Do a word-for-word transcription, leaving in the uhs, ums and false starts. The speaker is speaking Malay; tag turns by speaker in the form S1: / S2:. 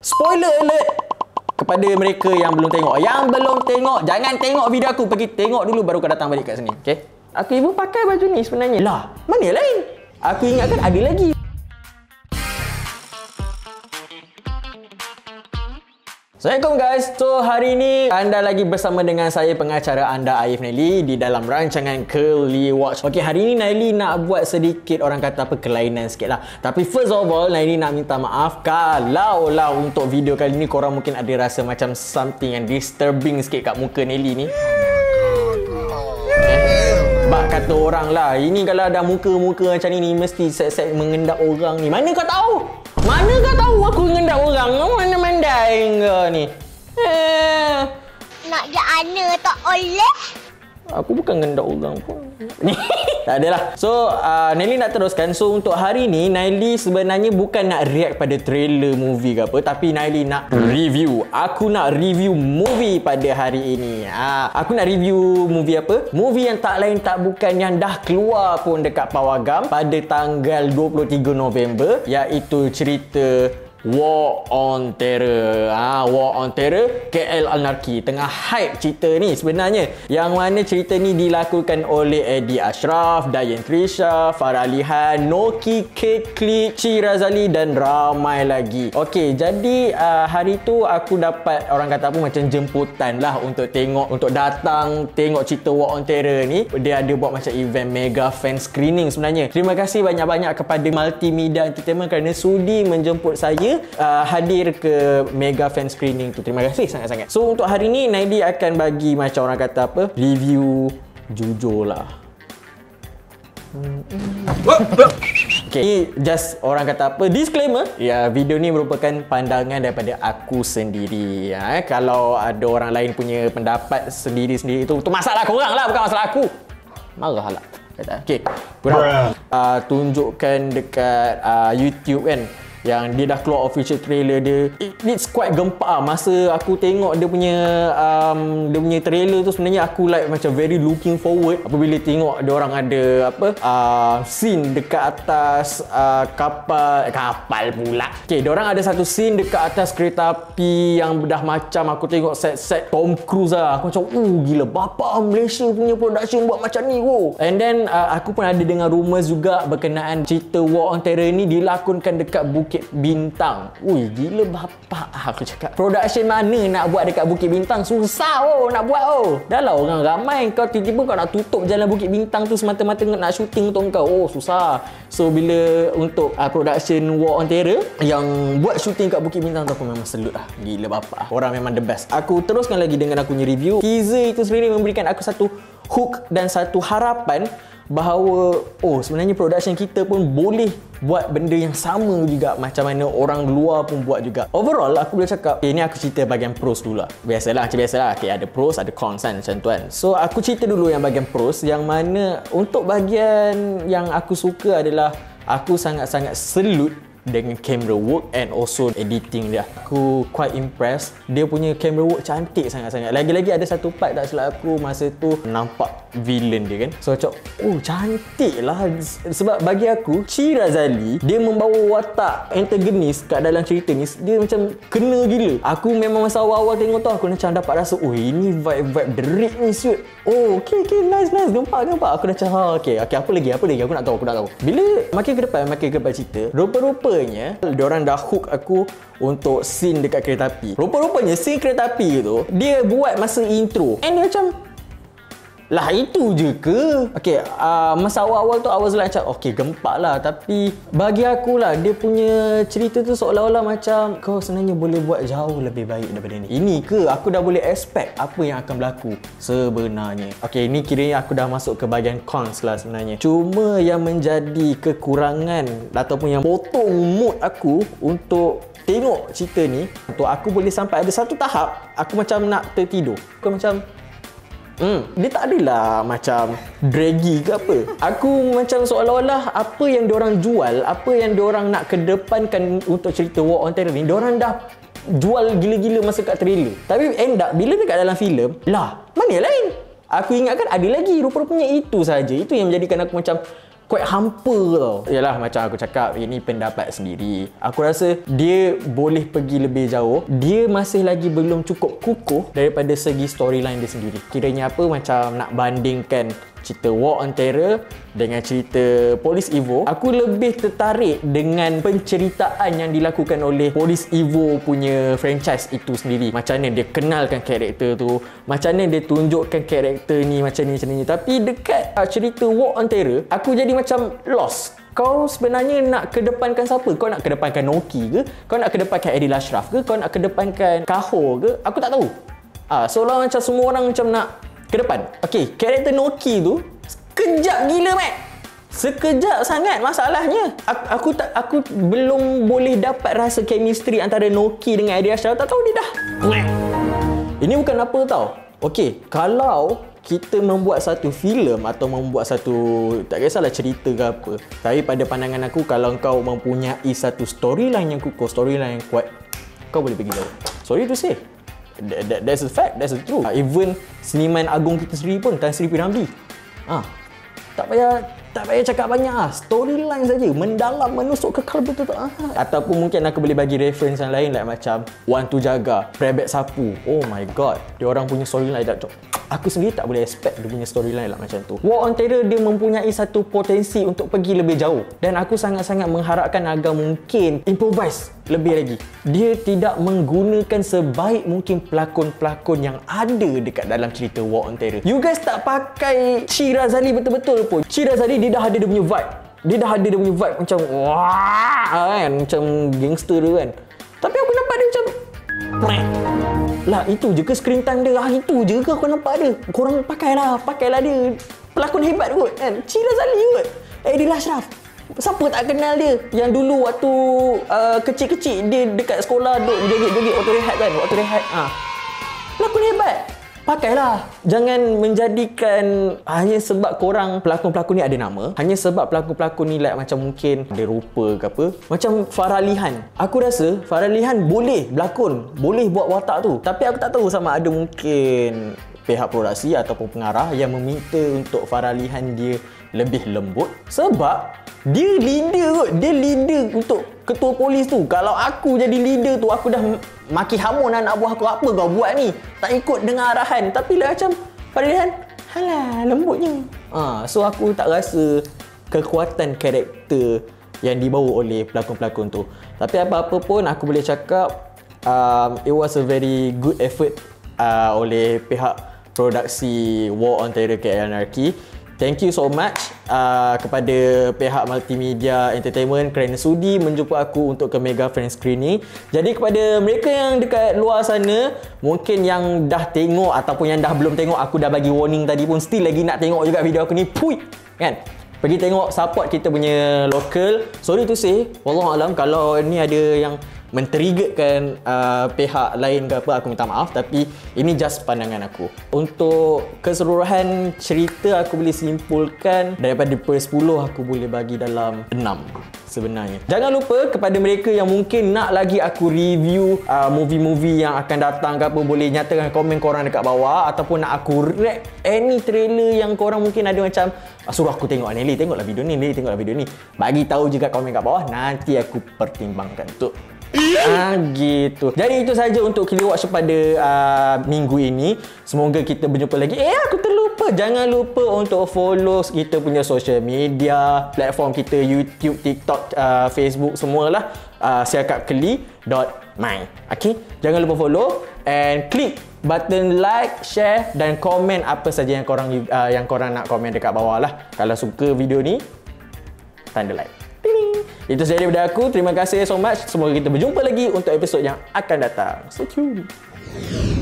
S1: Spoiler alert kepada mereka yang belum tengok. Yang belum tengok, jangan tengok video aku. Pergi tengok dulu baru kau datang balik kat sini. Okay? Aku ibu pakai baju ni sebenarnya. Lah, mana lain? Aku ingatkan ada lagi. Assalamualaikum guys. So hari ini anda lagi bersama dengan saya, pengacara anda Aif Naili, di dalam rancangan Curly Watch. Okey, hari ini Naili nak buat sedikit orang kata apa kelainan sikit lah. Tapi first of all, Naili nak minta maaf kalau lah untuk video kali ni korang mungkin ada rasa macam something yang disturbing sikit kat muka Naili ni. Bak kata orang lah, ini kalau ada muka-muka macam ni, ni mesti set-set mengendap orang ni. Mana kau tahu? Mana kau tahu aku mengendap orang? Mana mandai kau ni? Eh.
S2: Nak je ana tak boleh?
S1: Aku bukan ngendap orang pun. Tak adalah. So, uh, Naili nak teruskan. So, untuk hari ni, Naili sebenarnya bukan nak react pada trailer movie ke apa. Tapi Naili nak review. Aku nak review movie pada hari ini. Ha, aku nak review movie apa? Movie yang tak lain tak bukan yang dah keluar pun dekat Pawagam pada tanggal dua puluh tiga November. Iaitu cerita War on Terror. Ah, ha, War on Terror, K L Anarchy. Tengah hype cerita ni sebenarnya. Yang mana cerita ni dilakukan oleh Eddie Ashraf, Dayan Trisha, Farah Alihan, Noki, Kekli, Chi Razali dan ramai lagi. Okey, jadi uh, hari tu aku dapat orang kata apa macam jemputan lah untuk tengok, untuk datang tengok cerita War on Terror ni. Dia ada buat macam event mega fan screening sebenarnya. Terima kasih banyak-banyak kepada Multimedia Entertainment kerana sudi menjemput saya Uh, hadir ke mega fan screening tu. Terima kasih sangat-sangat. So untuk hari ni Naili akan bagi macam orang kata apa, review jujur lah. Okay, ni just orang kata apa, disclaimer. Ya, video ni merupakan pandangan daripada aku sendiri. Ya, kalau ada orang lain punya pendapat sendiri-sendiri itu, itu masalah korang lah, bukan masalah aku. Marah lah. Okay, korang uh, tunjukkan dekat uh, YouTube kan, yang dia dah keluar official trailer dia. It, it's quite gempak masa aku tengok dia punya um, dia punya trailer tu. Sebenarnya aku like macam very looking forward apabila tengok dia orang ada apa uh, scene dekat atas uh, kapal kapal pula. Okay, dia orang ada satu scene dekat atas kereta api yang dah macam aku tengok set-set Tom Cruise lah. Aku macam oh gila, bapa Malaysia punya production buat macam ni. Oh. And then uh, aku pun ada dengar rumours juga berkenaan cerita War on Terror ni dilakonkan dekat Bukit Bintang. Ui, gila bapak aku cakap. Production mana nak buat dekat Bukit Bintang? Susah oh nak buat oh. Dah lah orang ramai, kau tiba-tiba kau nak tutup jalan Bukit Bintang tu semata-mata nak shooting untuk kau. Oh susah. So bila untuk uh, production War on Terror yang buat shooting kat Bukit Bintang tu, aku memang salute lah. Gila bapak. Orang memang the best. Aku teruskan lagi dengan aku punya review. Teaser itu sendiri memberikan aku satu hook dan satu harapan bahawa oh sebenarnya production kita pun boleh buat benda yang sama juga macam mana orang luar pun buat juga. Overall aku boleh cakap, okay, ni aku cerita bahagian pros dulu lah. Biasalah macam biasalah, okay, ada pros ada cons kan macam tu kan. So aku cerita dulu yang bahagian pros, yang mana untuk bahagian yang aku suka adalah aku sangat-sangat salute dengan camera work and also editing dia. Aku quite impressed. Dia punya camera work cantik sangat-sangat. Lagi-lagi ada satu part tak silap aku masa tu nampak villain dia kan. So macam oh cantik lah. Sebab bagi aku Chi Razali dia membawa watak antagonis kat dalam cerita ni, dia macam kena gila. Aku memang masa awal-awal tengok tu aku macam dapat rasa oh ini vibe-vibe derik ni shoot. Oh okay okay nice nice gempak gempak. Aku dah macam ha okay okay apa lagi apa lagi aku nak tahu aku nak tahu. Bila makin ke depan makin ke depan cerita, rupa-rupa diorang dah hook aku untuk scene dekat kereta api. Rupa-rupanya scene kereta api tu dia buat masa intro and dia macam lah itu je ke? Okay, uh, masa awal-awal tu I was like macam okay gempak lah. Tapi bagi aku lah dia punya cerita tu seolah-olah macam kau sebenarnya boleh buat jauh lebih baik daripada ni. Ini ke aku dah boleh expect apa yang akan berlaku sebenarnya. Okay, ni kiranya aku dah masuk ke bahagian cons lah sebenarnya. Cuma yang menjadi kekurangan ataupun yang potong mood aku untuk tengok cerita ni, untuk aku boleh sampai ada satu tahap aku macam nak tertidur. Aku macam Hmm, dia tak adalah macam draggy ke apa. Aku macam seolah-olah apa yang diorang jual, apa yang diorang nak kedepankan untuk cerita War on Terror ni, diorang dah jual gila-gila masa kat trailer. Tapi end up bila dekat dalam filem, lah, mana lain? Aku ingatkan ada lagi, rupa-rupanya itu saja. Itu yang menjadikan aku macam quite hampa tau. Yalah, macam aku cakap, ini pendapat sendiri. Aku rasa dia boleh pergi lebih jauh. Dia masih lagi belum cukup kukuh daripada segi storyline dia sendiri. Kiranya apa, macam nak bandingkan cerita War on Terror dengan cerita Police Evo, aku lebih tertarik dengan penceritaan yang dilakukan oleh Police Evo punya franchise itu sendiri. Macam mana dia kenalkan karakter tu, macam mana dia tunjukkan karakter ni macam ni macam ni. Tapi dekat uh, cerita War on Terror, aku jadi macam lost. Kau sebenarnya nak kedepankan siapa? Kau nak kedepankan Noki ke? Kau nak kedepankan Adil Ashraf ke? Kau nak kedepankan Kahor ke? Aku tak tahu. Ah, seolah macam semua orang macam nak ke depan. Okey, karakter Noki tu sekejap gila, Mat. Sekejap sangat masalahnya. Aku, aku tak aku belum boleh dapat rasa chemistry antara Noki dengan Adil Ashraf. Tak tahu dia dah. Ini bukan apa tau. Okey, kalau kita membuat satu filem atau membuat satu, tak kisahlah cerita ke apa, tapi pada pandangan aku, kalau kau mempunyai satu storyline yang kukuh, storyline yang kuat, kau boleh pergi jauh. Sorry to say, That, that, that's a fact, that's the truth. Uh, even seniman agung kita sendiri pun, Tan Sri P. Ramlee, ah, tak payah tak payah cakap banyak ah, storyline saja mendalam, menusuk ke kalbu tu. Ah. Ataupun mungkin aku boleh bagi reference yang lain, like macam Wan Tu Jaga, Prebet Sapu. Oh my god, dia orang punya storyline dah cok. Aku sendiri tak boleh expect dia punya storyline lah macam tu. War on Terror dia mempunyai satu potensi untuk pergi lebih jauh, dan aku sangat-sangat mengharapkan agar mungkin improvise lebih lagi. Dia tidak menggunakan sebaik mungkin pelakon-pelakon yang ada dekat dalam cerita War on Terror. You guys tak pakai Chi Razali betul-betul pun. Chi Razali dia dah ada dia punya vibe. Dia dah ada dia punya vibe macam wah kan, macam gangster dia kan. Tapi aku nampak dia macam lah, itu je ke screen time dia? Ah, itu je ke aku nampak dia? Korang pakailah, pakailah dia. Pelakon hebat kot kan. Chi Razali kot. Adil Ashraf. Siapa tak kenal dia? Yang dulu waktu uh, kecil-kecil dia dekat sekolah duk joget-joget waktu rehat kan, waktu rehat. Ah. Pelakon hebat. Pakailah. Jangan menjadikan hanya sebab korang pelakon-pelakon ni ada nama, hanya sebab pelakon-pelakon ni like macam mungkin ada rupa ke apa. Macam Faralihan. Aku rasa Faralihan boleh berlakon, boleh buat watak tu. Tapi aku tak tahu sama ada mungkin pihak produksi ataupun pengarah yang meminta untuk Faralihan dia lebih lembut. Sebab dia leader kot. Dia leader untuk ketua polis tu. Kalau aku jadi leader tu, aku dah maki hamun anak buah aku. Apa kau buat ni? Tak ikut dengar arahan. Tapi lah macam Faralihan, halah lembutnya. Ha, so aku tak rasa kekuatan karakter yang dibawa oleh pelakon-pelakon tu. Tapi apa-apa pun aku boleh cakap um, it was a very good effort uh, oleh pihak produksi War on Terror K L Anarchy. Thank you so much uh, kepada pihak Multimedia Entertainment kerana sudi menjumpa aku untuk ke Mega Fan Screening. Jadi kepada mereka yang dekat luar sana, mungkin yang dah tengok ataupun yang dah belum tengok, aku dah bagi warning tadi pun, still lagi nak tengok juga video aku ni, pui kan? Pergi tengok, support kita punya local. Sorry to say, wallahualam kalau ni ada yang men-triggerkan uh, pihak lain ke apa, aku minta maaf, tapi ini just pandangan aku. Untuk keseluruhan cerita aku boleh simpulkan daripada per sepuluh aku boleh bagi dalam enam sebenarnya. Jangan lupa kepada mereka yang mungkin nak lagi aku review uh, movie-movie yang akan datang ke apa, boleh nyatakan komen korang dekat bawah, ataupun nak aku react any trailer yang korang mungkin ada macam ah, suruh aku tengok ni, Li, tengoklah video ni, Li, tengoklah video ni. Bagi tahu juga komen kat bawah, nanti aku pertimbangkan tu. Ah, gitu. Jadi itu saja untuk Kili Watch pada uh, minggu ini. Semoga kita berjumpa lagi. Eh, aku terlupa. Jangan lupa untuk follow kita punya social media, platform kita YouTube, TikTok, uh, Facebook, semualah. Uh, siakap keli dot my. Okay? Jangan lupa follow and klik button like, share dan komen apa saja yang korang uh, yang korang nak komen dekat bawah lah. Kalau suka video ni, tanda like. Itu saja daripada aku. Terima kasih so much. Semoga kita berjumpa lagi untuk episod yang akan datang. Stay tuned.